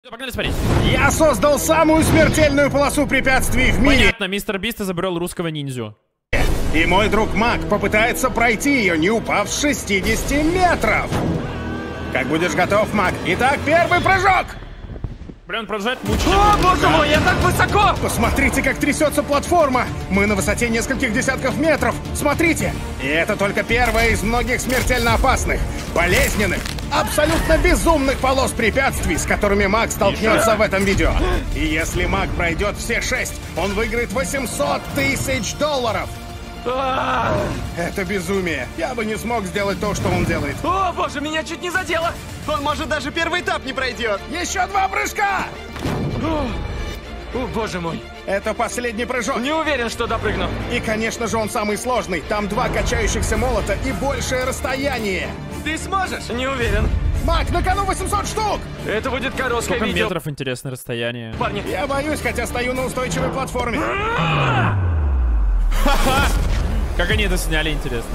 Погнали смотреть. Я создал самую смертельную полосу препятствий в мире. Понятно, мистер Бист изобрел русского ниндзю. И мой друг Мак попытается пройти ее, не упав с 60 метров. Как будешь готов, Мак? Итак, первый прыжок. Блин, продолжает мучить. О, боже мой, я так высоко! Посмотрите, как трясется платформа. Мы на высоте нескольких десятков метров. Смотрите. И это только первая из многих смертельно опасных, болезненных, абсолютно безумных полос препятствий, с которыми Мак столкнется в этом видео. И если Мак пройдет все 6, он выиграет $800 000. Это безумие. Я бы не смог сделать то, что он делает. О, боже, меня чуть не задело! Он, может, даже первый этап не пройдет. Еще 2 прыжка! О, боже мой. Это последний прыжок. Не уверен, что допрыгну. И, конечно же, он самый сложный. Там 2 качающихся молота и большее расстояние. Ты сможешь? Не уверен. Мак, на кону 800 штук! Это будет короткое Сколько видео. метров, интересное расстояние. Парни, Я боюсь, хотя стою на устойчивой платформе. Как они это сняли, интересно.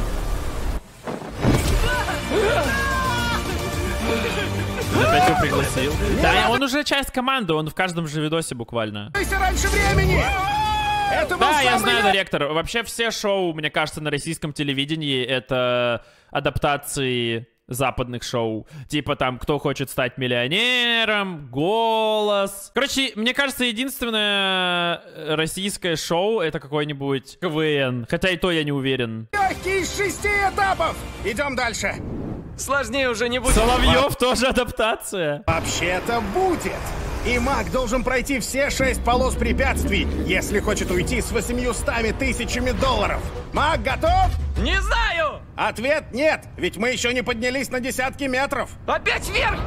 Опять его пригласил. Да, он уже часть команды, он в каждом же видосе буквально. Бойся раньше времени! Это был Да, я самый знаю, директор. Вообще все шоу, мне кажется, на российском телевидении это адаптации западных шоу. Типа там «Кто хочет стать миллионером», «Голос». Короче, мне кажется, единственное российское шоу это какой-нибудь КВН. Хотя и то я не уверен. легкий из 6 этапов. Идем дальше. сложнее уже не будет. Соловьев тоже адаптация. Вообще-то будет. И Мак должен пройти все 6 полос препятствий, если хочет уйти с $800 000. Мак, готов? Не знаю! Ответ нет, ведь мы еще не поднялись на десятки метров. Опять вверх!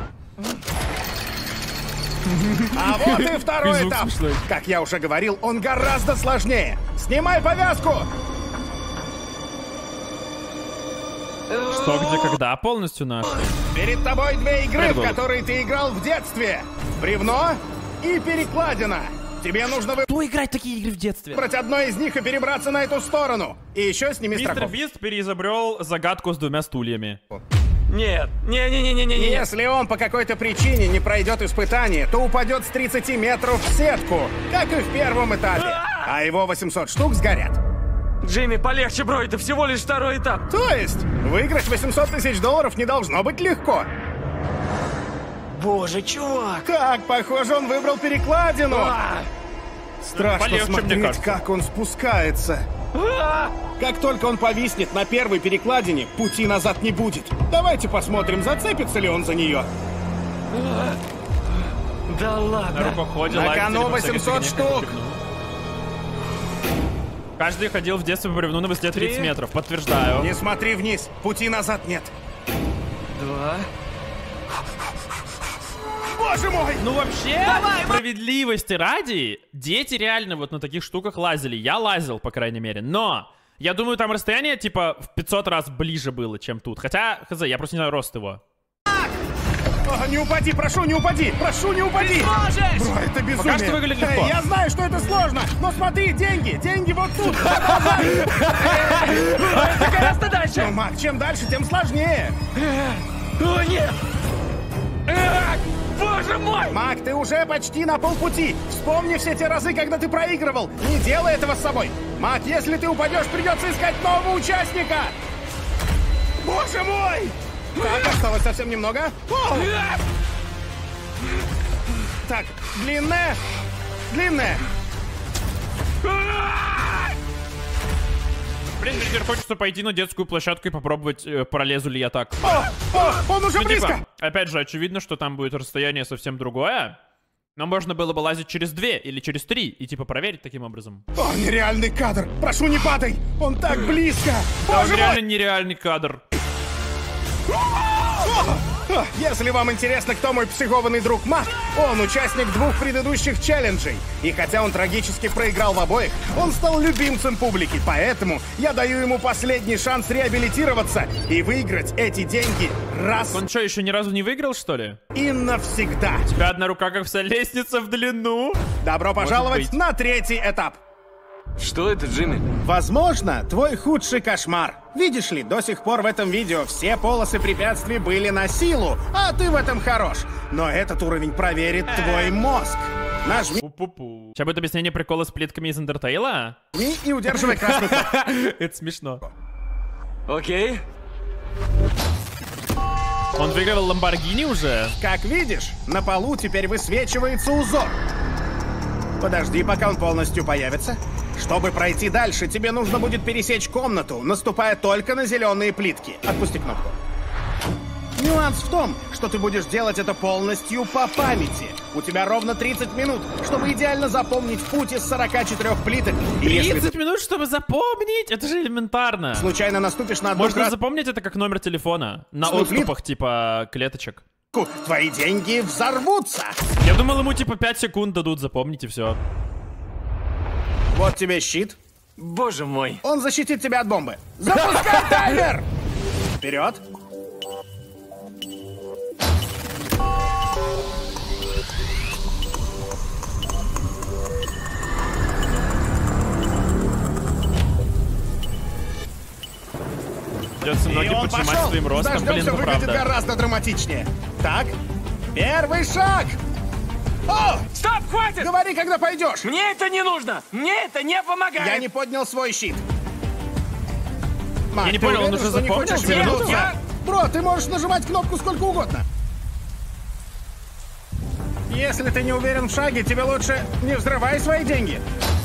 А вот и второй Звук этап. смешной. Как я уже говорил, он гораздо сложнее. Снимай повязку. Что, где, когда полностью наш? Перед тобой 2 игры, в Прыгал. которые ты играл в детстве. Бревно и перекладина. Тебе нужно Кто играть такие игры в детстве? выбрать одно из них и перебраться на эту сторону. И еще сними Мистер страховку. Бист переизобрел загадку с 2 стульями. Нет, не-не-не-не-не-не. Если он по какой-то причине не пройдет испытание, то упадет с 30 метров в сетку, как и в первом этапе. А его 800 штук сгорят. Джимми, полегче, бро, это всего лишь второй этап. То есть, выиграть $800 000 не должно быть легко. Боже, чувак. Так, похоже, он выбрал перекладину. Страшно Полегче, мне смотреть, кажется. как он спускается. Как только он повиснет на первой перекладине, пути назад не будет. Давайте посмотрим, зацепится ли он за нее. Да На ладно. рукоходе, На лазере, кону по всякой 800 фигне, штук. как бревну. Каждый ходил в детстве по бревну на высоте 30 3. метров. Подтверждаю. Не смотри вниз, пути назад нет. 2. Боже мой! Ну вообще, Давай, справедливости ради, дети реально вот на таких штуках лазили. Я лазил, по крайней мере. Но я думаю, там расстояние типа в 500 раз ближе было, чем тут. Хотя, хз, я просто не знаю рост его. О, не упади, прошу, не упади! Прошу, не упади! Сможешь! Бро, это безумие! что выглядит легко. Я знаю, что это сложно, но смотри, деньги! Деньги вот тут! Это гораздо Ну, дальше. Мак, чем дальше, тем сложнее! О, нет. Боже мой! Мак, ты уже почти на полпути! Вспомни все те разы, когда ты проигрывал! Не делай этого с собой! Мак, если ты упадешь, придется искать нового участника! Боже мой! Так, осталось совсем немного. О! Так, длинная. Длинная. Блин, мне теперь хочется пойти на детскую площадку и попробовать, пролезу ли я так. О, он уже Ну, близко. типа, опять же, очевидно, что там будет расстояние совсем другое. Но можно было бы лазить через 2 или через 3 и типа проверить таким образом. О, нереальный кадр. Прошу, не падай. Он так близко. Да, Боже мой. реально нереальный кадр. О, если вам интересно, кто мой психованный друг Мак, он участник 2 предыдущих челленджей. И хотя он трагически проиграл в обоих, он стал любимцем публики. Поэтому я даю ему последний шанс реабилитироваться и выиграть эти деньги раз Он что, еще ни разу не выиграл, что ли? и навсегда. У тебя одна рука, как вся лестница в длину. Добро пожаловать быть. на 3-й этап. Что это, Джимми? Возможно, твой худший кошмар. Видишь ли, до сих пор в этом видео все полосы препятствий были на силу, а ты в этом хорош. Но этот уровень проверит твой мозг. Нажми Пу-пу-пу. Сейчас будет объяснение прикола с плитками из Undertale? и удерживай красную кнопку. Это смешно. Окей. Он выиграл Ламборгини уже? Как видишь, на полу теперь высвечивается узор. Подожди, пока он полностью появится. Чтобы пройти дальше, тебе нужно будет пересечь комнату, наступая только на зеленые плитки. Отпусти кнопку. Нюанс в том, что ты будешь делать это полностью по памяти. У тебя ровно 30 минут, чтобы идеально запомнить путь из 44 плиток. И если 30 минут, чтобы запомнить? Это же элементарно. ты случайно наступишь на одну Можно запомнить это как номер телефона. На Свой отступах, типа, клеточек. клетку, твои деньги взорвутся. Я думал, ему типа 5 секунд дадут запомнить и все. Вот тебе щит. Боже мой. Он защитит тебя от бомбы. Запускай таймер! Вперед! Придется И ноги он поджимать пошел. своим ростом, блин, Дождемся ну выглядит правда. гораздо драматичнее. Так, первый шаг. О, Стоп, хватит! говори, когда пойдешь. Мне это не нужно! Мне это не помогает! Я не поднял свой щит. Мак, Я не ты понял, он уверен, уже что не запомнил хочешь тебе вернуться? минуту? Бро, ты можешь нажимать кнопку сколько угодно. Если ты не уверен в шаге, тебе лучше не взрывай свои деньги.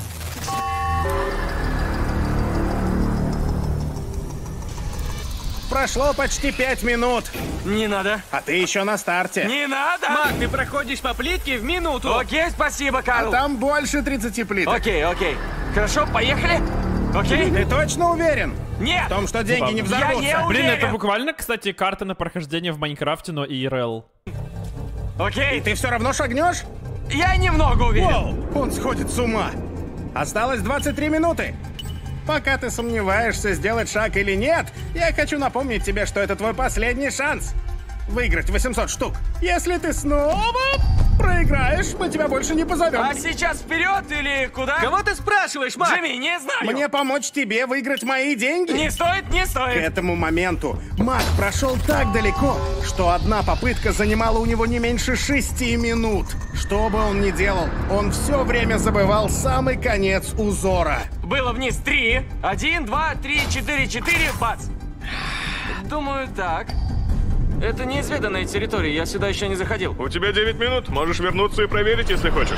Прошло почти 5 минут, Не надо. а ты еще на старте. Не надо! Мак, ты проходишь по плитке в минуту. Окей, спасибо, А Карл. там больше 30 плиток. Окей, окей. Хорошо, поехали? Окей? Ты точно уверен Нет! в том, что деньги не Я взорвутся? не Блин, уверен. это буквально, кстати, карта на прохождение в Майнкрафте, но IRL. Окей, Ты все равно шагнешь? я немного уверен. Воу, он сходит с ума. Осталось 23 минуты. Пока ты сомневаешься, сделать шаг или нет, я хочу напомнить тебе, что это твой последний шанс. Выиграть 800 штук. Если ты снова проиграешь, мы тебя больше не позовем. А сейчас вперед или куда? Кого ты спрашиваешь, Мак? Джимми, не знаю. Мне помочь тебе выиграть мои деньги? Не стоит, не К стоит. этому моменту Мак прошел так далеко, что одна попытка занимала у него не меньше 6 минут. Что бы он ни делал, он все время забывал самый конец узора. Было вниз 3. 1, 2, 3, 4, 4, бац. Думаю, так. Это неизведанная территория, я сюда еще не заходил. У тебя 9 минут, можешь вернуться и проверить, если хочешь.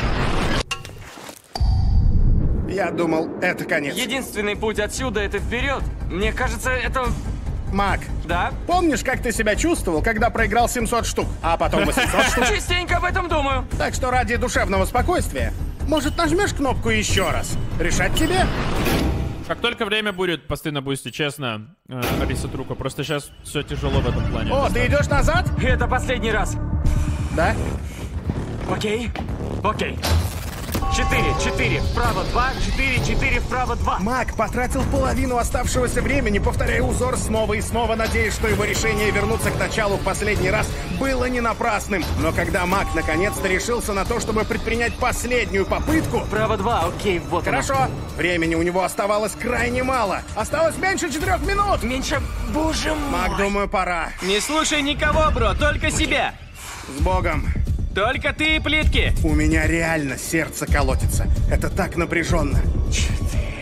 Я думал, это конец. Единственный путь отсюда это вперед. Мне кажется, это... Мак, Да? помнишь, как ты себя чувствовал, когда проиграл 700 штук, а потом 800 штук? Частенько об этом думаю. Так что ради душевного спокойствия, может, нажмешь кнопку еще раз? Решать тебе? Как только время будет, постоянно бусти, честно, Ариса Трука. Просто сейчас все тяжело в этом плане. О, ты идешь назад? Это последний раз. Да? Окей? Окей. 4, 4, вправо 2, 4, 4, вправо 2. Мак потратил половину оставшегося времени, повторяя узор снова и снова, надеясь, что его решение вернуться к началу в последний раз было не напрасным. Но когда Мак наконец-то решился на то, чтобы предпринять последнюю попытку... Вправо 2, окей, вот оно. Хорошо, времени у него оставалось крайне мало. Осталось меньше 4 минут. Меньше... Боже мой. Мак, думаю, пора. Не слушай никого, бро, только себя. С Богом. Только ты и плитки. У меня реально сердце колотится. Это так напряженно. 4.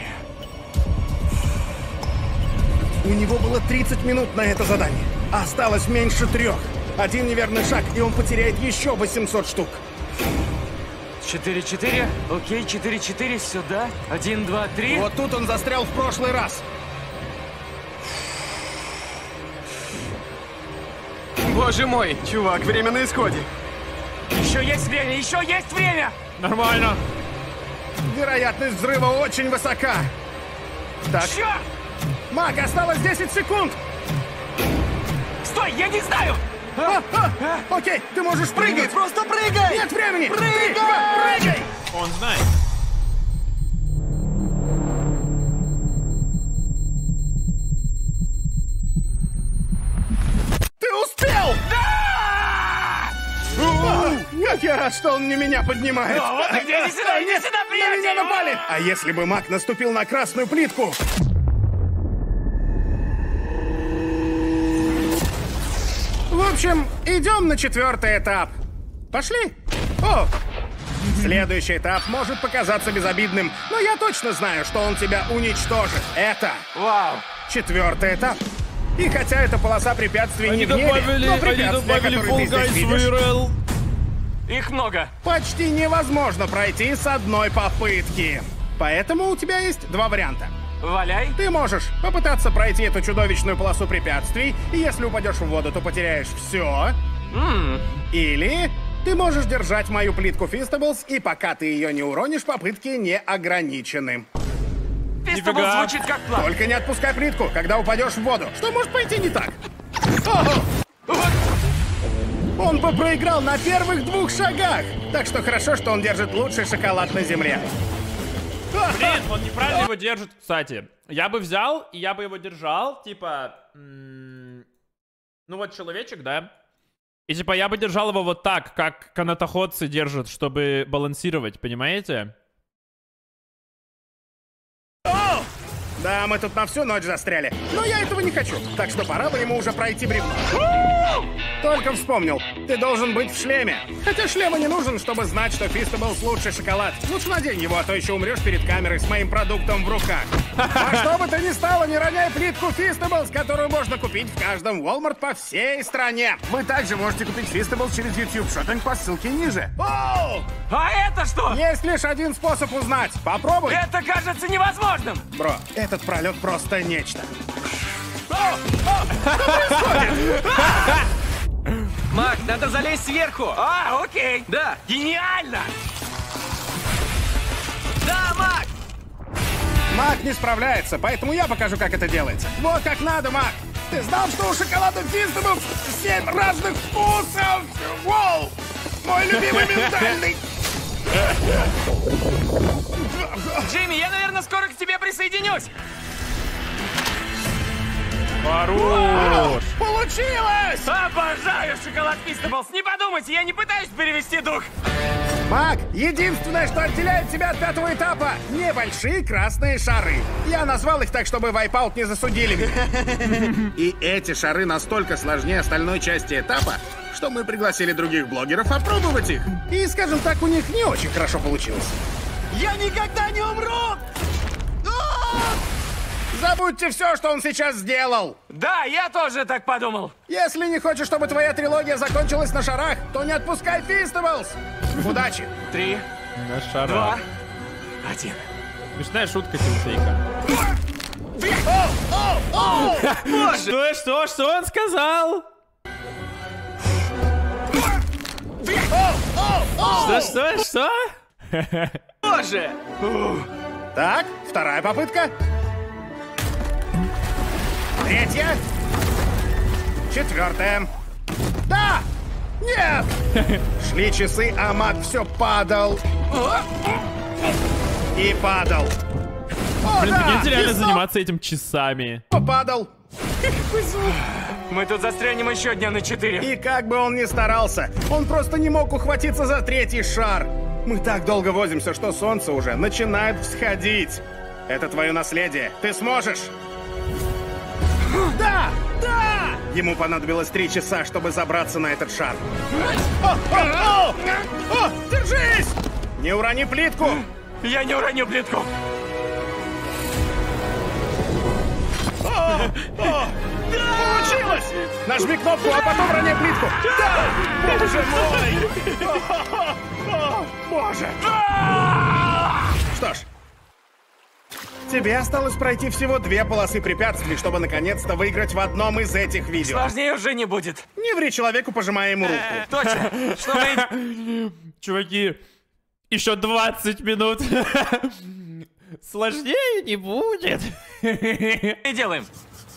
У него было 30 минут на это задание. Осталось меньше 3. Один неверный шаг, и он потеряет еще 800 штук. 4, 4. Окей, 4, 4, сюда. 1, 2, 3. Вот тут он застрял в прошлый раз. Боже мой, чувак, время на исходе. Еще есть время, еще есть время. Нормально. Вероятность взрыва очень высока. Так, Черт! Мак, осталось 10 секунд. Стой, я не знаю. Окей, ты можешь прыгать. Просто прыгай. Нет времени. 3, 2, прыгай. Он знает. Ты успел! Да! Как я рад, что он не меня поднимает. Иди сюда, На меня приятель! напали! А если бы Мак наступил на красную плитку? В общем, идем на 4-й этап. Пошли? О! Следующий этап может показаться безобидным, но я точно знаю, что он тебя уничтожит. Это Вау! 4-й этап. И хотя эта полоса препятствий не в небе, но препятствия, которые ты здесь видишь, IRL. Их много. почти невозможно пройти с одной попытки. Поэтому у тебя есть два варианта. Валяй. Ты можешь попытаться пройти эту чудовищную полосу препятствий, и если упадешь в воду, то потеряешь все. Или ты можешь держать мою плитку Фистаблс, и пока ты ее не уронишь, попытки не ограничены. Фистабл Нифига. звучит как план. Только не отпускай плитку, когда упадешь в воду. Что может пойти не так? Ого! Он бы проиграл на первых 2 шагах. Так что хорошо, что он держит лучший шоколад на земле. Блин, он неправильно его держит. Кстати, я бы взял, и я бы его держал, типа... ну вот человечек, да? И типа я бы держал его вот так, как канатоходцы держат, чтобы балансировать, понимаете? Да, мы тут на всю ночь застряли. Но я этого не хочу. Так что пора бы ему уже пройти бревно. Только вспомнил. Ты должен быть в шлеме. Хотя шлема не нужен, чтобы знать, что Фистаблс лучший шоколад. Лучше надень его, а то еще умрешь перед камерой с моим продуктом в руках. А что бы то ни стало, не роняй плитку Фистаблс, которую можно купить в каждом Walmart по всей стране. Вы также можете купить Фистаблс через YouTube Shopping по ссылке ниже. Оу! А это что? Есть лишь один способ узнать. Попробуй. Это кажется невозможным. Бро, этот пролет просто нечто. Мак, надо залезть сверху. А, окей. Да. Гениально. Да, Мак! Мак не справляется, поэтому я покажу, как это делается. Вот как надо, Мак! Ты знал, что у шоколада Фистаблс 7 разных вкусов? Воу! Мой любимый миндальный! Джимми, я, наверное, скоро к тебе присоединюсь. Хорош! Получилось! Обожаю шоколад Фистаблс. Не подумайте, я не пытаюсь перевести дух. Мак, единственное, что отделяет тебя от 5-го этапа — небольшие красные шары. Я назвал их так, чтобы вайпаут не засудили меня. И эти шары настолько сложнее остальной части этапа, что мы пригласили других блогеров опробовать их. И, скажем так, у них не очень хорошо получилось. Я никогда не умру! Забудьте все, что он сейчас сделал. Да, я тоже так подумал. Если не хочешь, чтобы твоя трилогия закончилась на шарах, то не отпускай Фистаблс. Удачи. 3, На шара. 2, 1. Смешная шутка Тимфейка. Что он сказал? Что? Боже! Так, вторая попытка. Третья. Четвертая. Да! Нет! Шли часы, а Мак все падал. И падал. О, Блин, да! прикиньте, реально И снова заниматься этим часами. падал. Мы тут застрянем еще дня на 4. И как бы он ни старался, он просто не мог ухватиться за 3-й шар. Мы так долго возимся, что солнце уже начинает всходить. Это твое наследие. Ты сможешь. Да! Да! Ему понадобилось 3 часа, чтобы забраться на этот шар. О, держись! Не урони плитку! Я не уроню плитку. Получилось! Нажми кнопку, а потом роняй плитку. Да! Боже мой! О, Боже! Что ж, тебе осталось пройти всего 2 полосы препятствий, чтобы наконец-то выиграть в одном из этих видео. Сложнее уже не будет. Не ври человеку, пожимая ему руку. Точно. Что мы... Чуваки, еще 20 минут. Сложнее не будет. и делаем?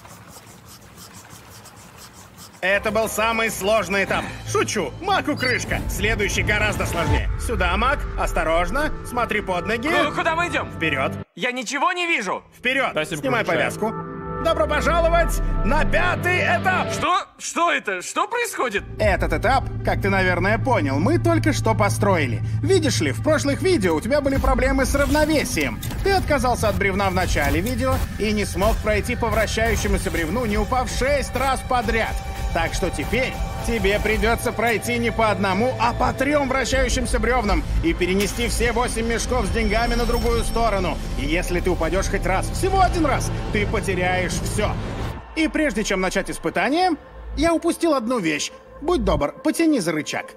Это был самый сложный этап. Шучу, Маку крышка. Следующий гораздо сложнее. Сюда, Мак, осторожно, смотри под ноги. Куда мы идем? Вперед, Я ничего не вижу. вперед. Спасибо, Снимай включаю. повязку. Добро пожаловать на 5-й этап! Что? Что это? Что происходит? Этот этап, как ты, наверное, понял, мы только что построили. Видишь ли, в прошлых видео у тебя были проблемы с равновесием. Ты отказался от бревна в начале видео и не смог пройти по вращающемуся бревну, не упав 6 раз подряд. Так что теперь тебе придется пройти не по одному, а по 3 вращающимся бревнам и перенести все 8 мешков с деньгами на другую сторону. И если ты упадешь хоть раз, всего один раз, ты потеряешь все. И прежде чем начать испытание, я упустил одну вещь. Будь добр, потяни за рычаг.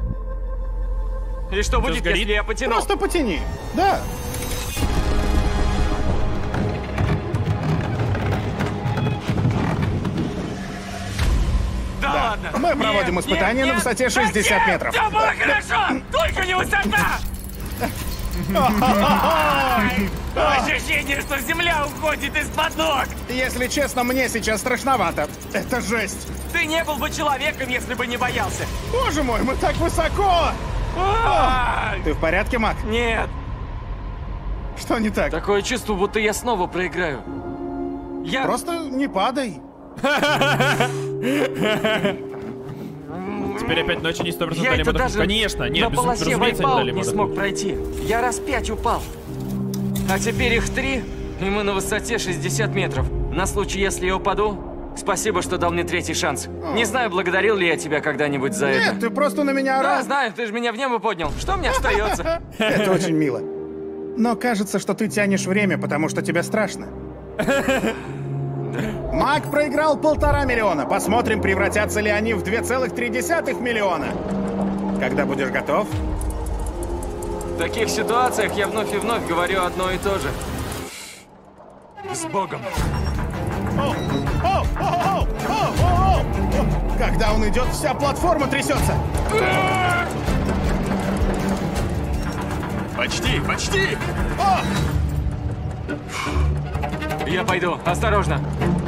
И что будет, сгорит? если я потяну? Просто потяни. Да. Да ладно. Мы проводим Нет, испытание на высоте 60 метров. Все было хорошо, только не высота! Ощущение, что земля уходит из-под ног! Если честно, мне сейчас страшновато. Это жесть. Ты не был бы человеком, если бы не боялся. Боже мой, мы так высоко! Ай! Ты в порядке, Мак? Нет, Что не так? такое чувство, будто я снова проиграю. Я... Просто не падай. Теперь опять ночи не 100% Я дали это модов. даже Конечно, нет, на полосе разумеется, не Wipeout дали не модов. смог пройти. Я раз 5 упал. А теперь их 3, и мы на высоте 60 метров. На случай, если я упаду, спасибо, что дал мне 3-й шанс. Не знаю, благодарил ли я тебя когда-нибудь за это. Нет, ты просто на меня Да, орал. знаю, ты же меня в небо поднял. Что мне остается? Это очень мило. Но кажется, что ты тянешь время, потому что тебе страшно. Мак проиграл 1,5 миллиона. Посмотрим, превратятся ли они в 2,3 миллиона. Когда будешь готов? В таких ситуациях я вновь и вновь говорю одно и то же. С Богом. О, о, о, о, о, о, о. Когда он идет, вся платформа трясется. Почти, почти. О! Я пойду, осторожно.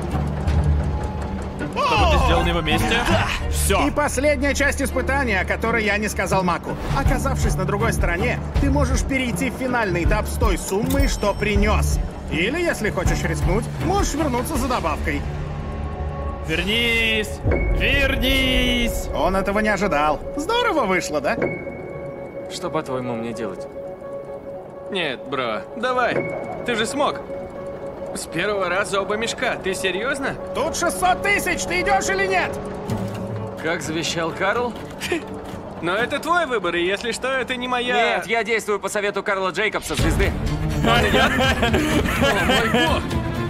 Что бы ты сделал на его месте? Все. И последняя часть испытания, о которой я не сказал Маку. Оказавшись на другой стороне, ты можешь перейти в финальный этап с той суммой, что принес. Или, если хочешь рискнуть, можешь вернуться за добавкой. Вернись! Вернись! Он этого не ожидал. Здорово вышло, да? Что, по-твоему, мне делать? Нет, бро, давай. Ты же смог. С первого раза оба мешка. Ты серьезно? Тут 600 тысяч, ты идешь или нет? Как завещал Карл? Но это твой выбор, и если что, это не моя... Нет, я действую по совету Карла Джейкобса, звезды. Он идет? О, мой бог!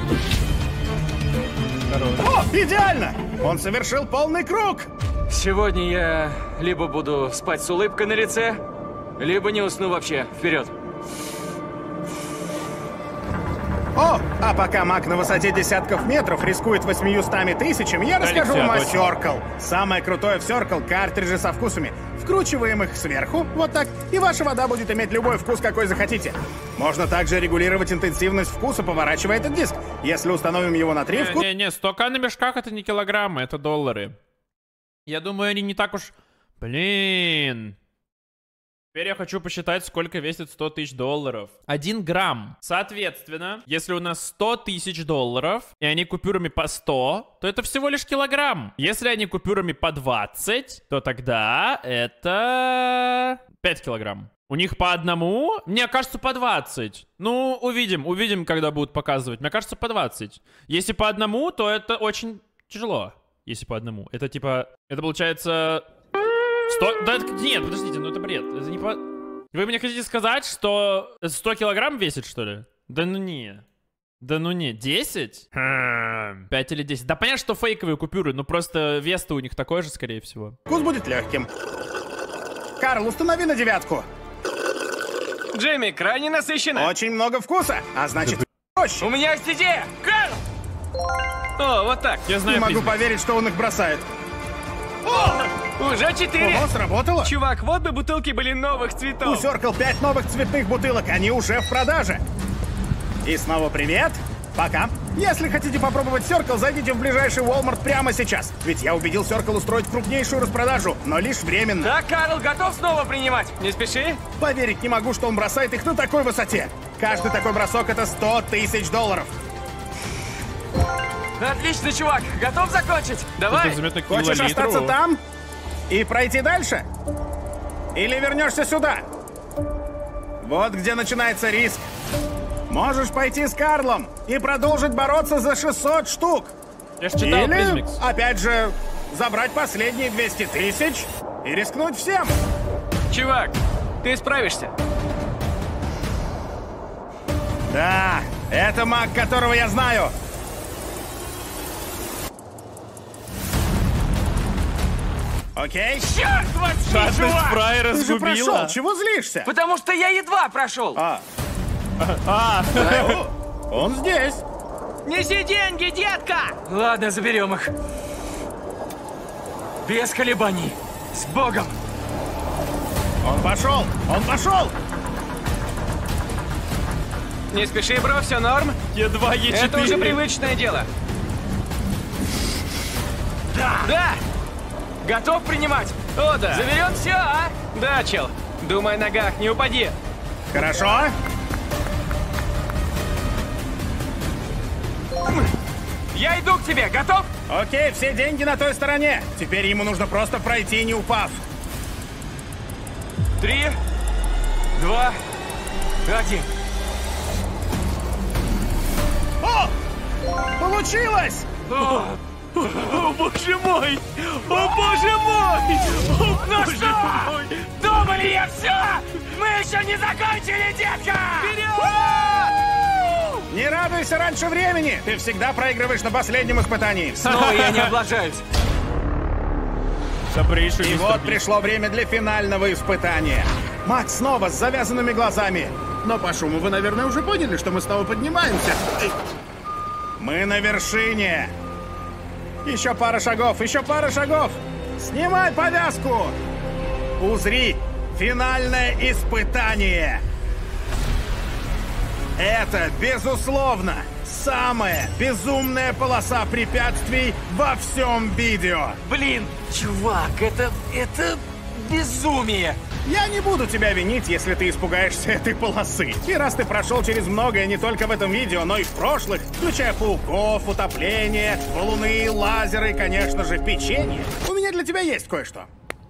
О, идеально! Он совершил полный круг! Сегодня я либо буду спать с улыбкой на лице, либо не усну вообще. Вперед. О, а пока Мак на высоте десятков метров рискует 800 тысячами, я расскажу вам о Алексей, Circle. Самое крутое в Circle — картриджи со вкусами. Вкручиваем их сверху, вот так, и ваша вода будет иметь любой вкус, какой захотите. Можно также регулировать интенсивность вкуса, поворачивая этот диск. Если установим его на 3, вкус... Не-не, столько на мешках это не килограммы, это доллары. Я думаю, они не так уж... Блин. Теперь я хочу посчитать, сколько весит 100 тысяч долларов. 1 грамм. Соответственно, если у нас 100 тысяч долларов, и они купюрами по 100, то это всего лишь килограмм. Если они купюрами по 20, то тогда это 5 килограмм. У них по одному? Мне кажется, по 20. Ну, увидим, когда будут показывать. Мне кажется, по 20. Если по одному, то это очень тяжело. Если по одному. Это типа... Это получается... 100... Да, нет, подождите, ну это бред. Это не по... Вы мне хотите сказать, что 100 килограмм весит, что ли? Да ну не. Да ну не. 10? 5 или 10. Да понятно, что фейковые купюры, но просто вес-то у них такой же, скорее всего. Вкус будет легким. Карл, установи на 9. Джейми, крайне насыщенно. Очень много вкуса, а значит, проще. У меня есть идея! Карл! О, вот так. Я Не знаю, могу пиздец. поверить, что он их бросает. Уже 4. Ого, сработало? Чувак, вот бы бутылки были новых У цветов. Circle 5 новых цветных бутылок, они уже в продаже. И снова привет. Пока. Если хотите попробовать Circle, зайдите в ближайший Walmart прямо сейчас. Ведь я убедил Circle устроить крупнейшую распродажу, но лишь временно. Да, Карл, готов снова принимать? Не спеши. Поверить не могу, что он бросает их на такой высоте. Каждый такой бросок — это 100 тысяч долларов. Отлично, чувак. Готов закончить? Давай. Заметно Хочешь килолитру. остаться там и пройти дальше? Или вернешься сюда? Вот где начинается риск. Можешь пойти с Карлом и продолжить бороться за 600 штук. Я ж читал Или, Призмикс. опять же, забрать последние 200 тысяч и рискнуть всем. Чувак, ты справишься. Да, это маг, которого я знаю. Окей? Черт возьми, Жадность чувак! фраера Ты же прошел, сгубила. чего злишься? Потому что я едва прошел. Он здесь. Неси деньги, детка! Ладно, заберем их. Без колебаний. С Богом. Он пошел, он пошел. Не спеши, бро, все норм. Е2, Е4. Это уже привычное дело. Да! Готов принимать? О, да. Заберем все, а? Да, чел. Думай о ногах, не упади. Хорошо. Я иду к тебе. Готов? Окей, все деньги на той стороне. Теперь ему нужно просто пройти, не упав. 3, 2, 1. О! Получилось! О, боже мой! О, боже мой! Ну что? Думали я все? Мы еще не закончили, детка! Не радуйся раньше времени! Ты всегда проигрываешь на последнем испытании. Снова я не облажаюсь. Добрейший И мистер вот Бист. пришло время для финального испытания. Макс снова с завязанными глазами. Но по шуму вы, наверное, уже поняли, что мы снова поднимаемся. Мы на вершине. Еще пара шагов, еще пара шагов. Снимай повязку. Узри. Финальное испытание. Это, безусловно, самая безумная полоса препятствий во всем видео. Блин, чувак, это безумие. Я не буду тебя винить, если ты испугаешься этой полосы. И раз ты прошел через многое не только в этом видео, но и в прошлых, включая пауков, утопление, валуны, лазеры и, конечно же, печенье, у меня для тебя есть кое-что.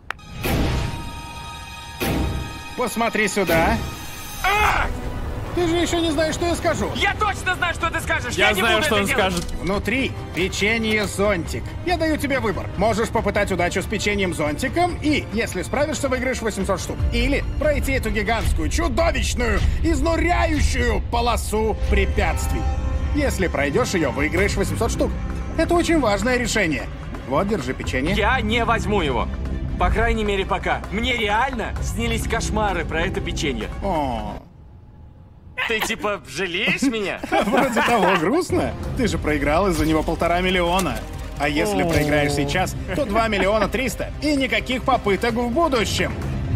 Посмотри сюда. Ты же еще не знаешь, что я скажу. Я точно знаю, что ты скажешь. Я не знаю, буду что это он делать. скажет. Внутри печенье-зонтик. Я даю тебе выбор. Можешь попытать удачу с печеньем-зонтиком и, если справишься, выиграешь 800 штук. Или пройти эту гигантскую, чудовищную, изнуряющую полосу препятствий. Если пройдешь ее, выиграешь 800 штук. Это очень важное решение. Вот, держи печенье. Я не возьму его. По крайней мере, пока. Мне реально снились кошмары про это печенье. О, Ты типа жалеешь меня? вроде того, грустно. Ты же проиграл из-за него 1,5 миллиона. А если проиграешь сейчас, то 2 миллиона 300. И никаких попыток в будущем.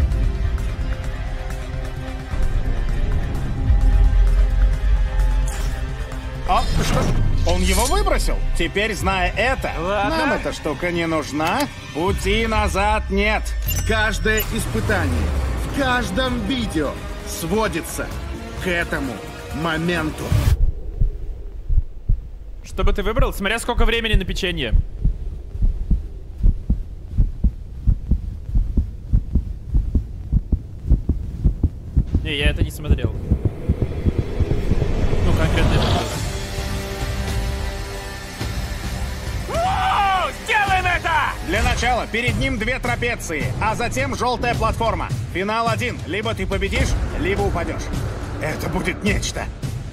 А, что? Он его выбросил? Теперь, зная это, Ладно. нам эта штука не нужна. Пути назад нет. Каждое испытание в каждом видео сводится к этому моменту. Что бы ты выбрал? Смотря сколько времени на печенье. Не, я это не смотрел. Ну, конкретно это. Воу! Сделаем это! Для начала перед ним 2 трапеции, а затем желтая платформа. Финал 1. Либо ты победишь, либо упадешь. Это будет нечто.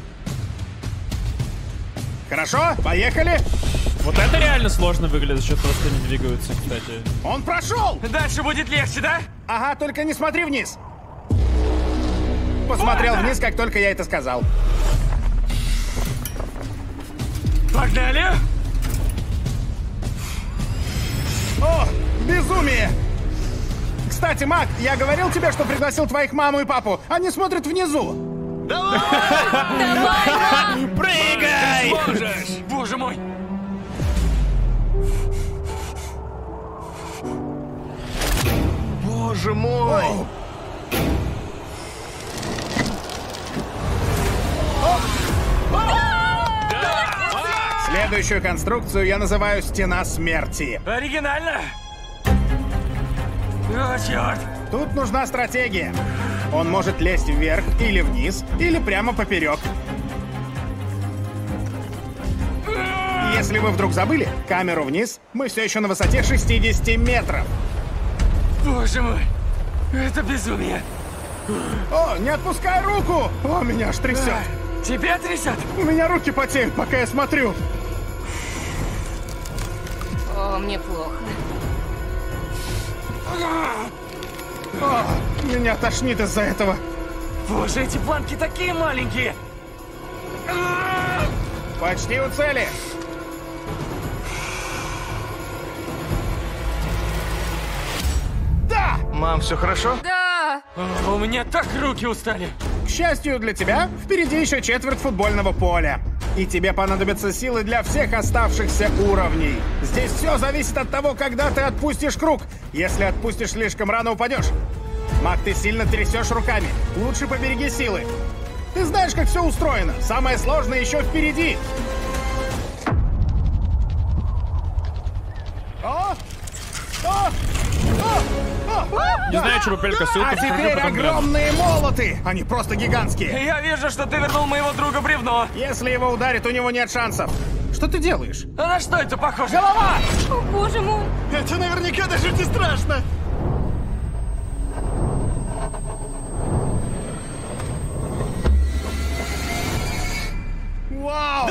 Хорошо? Поехали? Вот это реально сложно выглядит, что просто не двигаются, кстати. Он прошел! Дальше будет легче, да? Ага, только не смотри вниз. Посмотрел вниз, как только я это сказал. Погнали! О, безумие! Кстати, Мак, я говорил тебе, что пригласил твоих маму и папу. Они смотрят внизу. Прыгай! Боже мой! Боже мой! Следующую конструкцию я называю «Стена смерти». Оригинально! О, черт! Тут нужна стратегия. Он может лезть вверх или вниз, или прямо поперек. Если вы вдруг забыли, камеру вниз, мы все еще на высоте 60 метров. Боже мой! Это безумие! О, не отпускай руку! О, меня аж трясет. Тебя трясет? У меня руки потеют, пока я смотрю. О, мне плохо. О, меня тошнит из-за этого. Боже, эти планки такие маленькие! Почти у цели. Да! Мам, все хорошо? Да! У меня так руки устали! К счастью для тебя, впереди еще четверть футбольного поля. И тебе понадобятся силы для всех оставшихся уровней. Здесь все зависит от того, когда ты отпустишь круг. Если отпустишь слишком рано, упадешь. Мак, ты сильно трясешь руками. Лучше побереги силы. Ты знаешь, как все устроено. Самое сложное еще впереди. О! О! Не знаю, что попелька ссылка. А теперь огромные молоты! Они просто гигантские. Я вижу, что ты вернул моего друга бревно. Если его ударит, у него нет шансов. Что ты делаешь? А на что это похоже? Голова! О, боже мой! Это наверняка даже не страшно. Вау!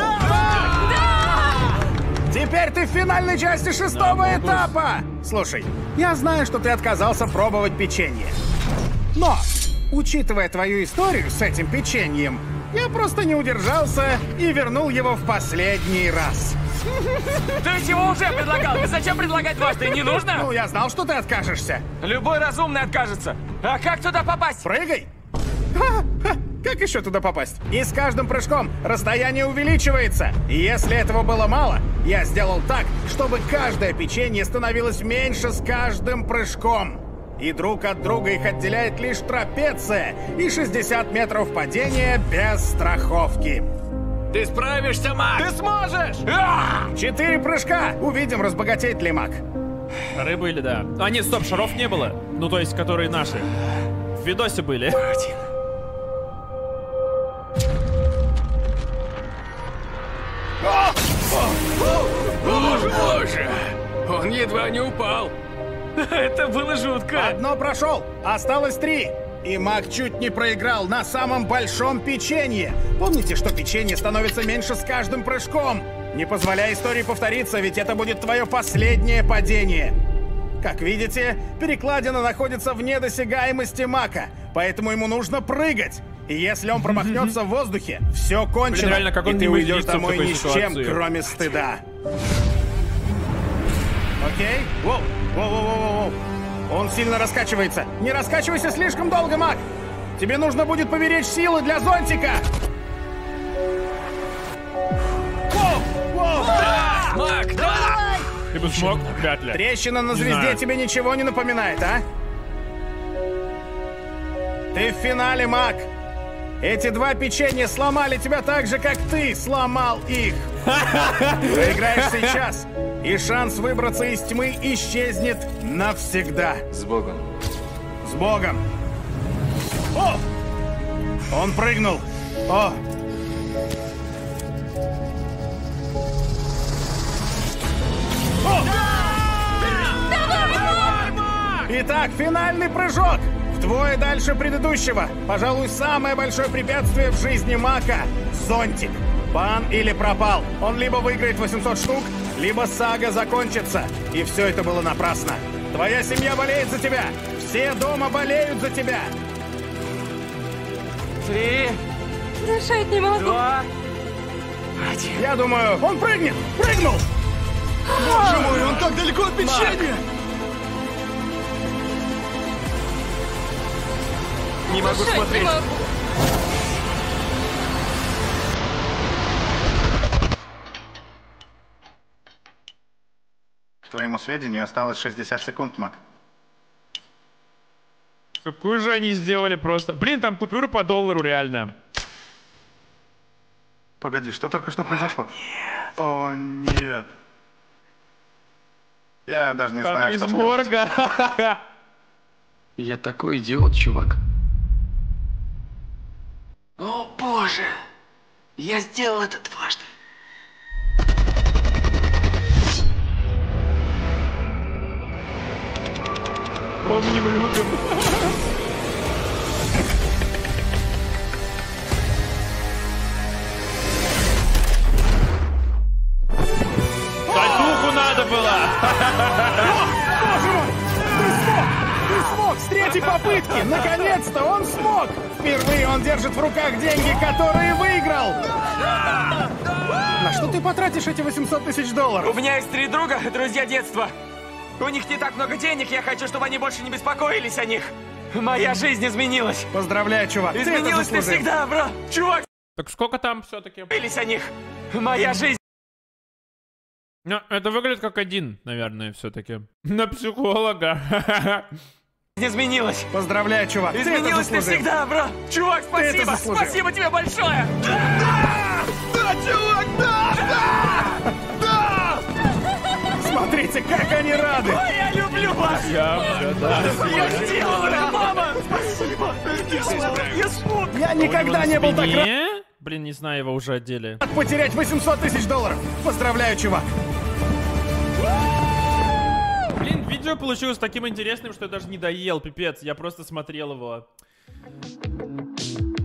Теперь ты в финальной части 6-го этапа! Слушай, я знаю, что ты отказался пробовать печенье. Но, учитывая твою историю с этим печеньем, я просто не удержался и вернул его в последний раз. Ты ведь его уже предлагал. Ты зачем предлагать дважды? Не нужно? Ну, я знал, что ты откажешься. Любой разумный откажется. А как туда попасть? Прыгай! Как еще туда попасть? И с каждым прыжком расстояние увеличивается. И если этого было мало, я сделал так, чтобы каждое печенье становилось меньше с каждым прыжком. И друг от друга их отделяет лишь трапеция и 60 метров падения без страховки. Ты справишься, Мак! Ты сможешь! 4 прыжка! Увидим, разбогатеет ли Мак. Рыбы или да? А нет, стоп, шаров не было. Ну, то есть, которые наши. В видосе были. Боже! Он едва не упал. Это было жутко. Одно прошел, осталось 3. И Мак чуть не проиграл на самом большом печенье. Помните, что печенье становится меньше с каждым прыжком? Не позволяй истории повториться, ведь это будет твое последнее падение. Как видите, перекладина находится вне досягаемости Мака, поэтому ему нужно прыгать. И если он промахнется в воздухе, все кончено, Блин, реально, как он и ты не уйдешь выделится в домой такой ни с чем, ситуации. кроме стыда. Окей? Воу, воу, воу, воу, воу. Он сильно раскачивается. Не раскачивайся слишком долго, Мак. Тебе нужно будет поберечь силы для зонтика. Воу, воу. Мак, да! Ты бы смог? Вряд ли. Трещина на Не звезде знаю. тебе ничего не напоминает, а? Ты в финале, Мак. Эти 2 печенья сломали тебя так же, как ты сломал их. Проиграешь сейчас, и шанс выбраться из тьмы исчезнет навсегда. С Богом. С Богом. О! Он прыгнул. О! Итак, финальный прыжок. Вдвое дальше предыдущего. Пожалуй, самое большое препятствие в жизни Мака — зонтик. Бан или пропал. Он либо выиграет 800 штук, либо сага закончится. И все это было напрасно. Твоя семья болеет за тебя. Все дома болеют за тебя. 3, Дышать не могу. 2, 1. Я думаю, он прыгнет. Прыгнул. Боже мой, он так далеко от печенья! Не могу Дышать не смотреть. могу. К твоему сведению, осталось 60 секунд, Мак. Какую же они сделали просто. Блин, там купюры по $1 реально. Погоди, что только что произошло? О, нет. Я даже не знаю, Из что морга. Я такой идиот, чувак. О, боже! Я сделал это дважды. Помним, любим. Татуху надо было. Боже мой! Ты смог! С третьей попытки! Наконец-то он смог! Впервые он держит в руках деньги, которые выиграл! На что ты потратишь эти $800 тысяч? У меня есть 3 друга, друзья детства. У них не так много денег, я хочу, чтобы они больше не беспокоились о них. Моя жизнь изменилась. Поздравляю, чувак! Изменилась ты это заслужил. навсегда, бро. Чувак, Так сколько там все-таки? беспокоились о них. Моя жизнь Ну, это выглядит как один, наверное, все-таки. На психолога. изменилась. Поздравляю, чувак! Ты это Изменилась заслужил. навсегда, бро. Чувак, Ты это спасибо. заслужил. Спасибо тебе большое. Да, чувак, да! Смотрите, как они рады! Ой, я люблю вас. Я сделал это, мама. Спасибо. Я смог. Я никогда не был так рад Блин, не знаю, его уже одели. потерять $800 тысяч. Поздравляю, чувак! Блин, видео получилось таким интересным, что я даже не доел, пипец. Я просто смотрел его.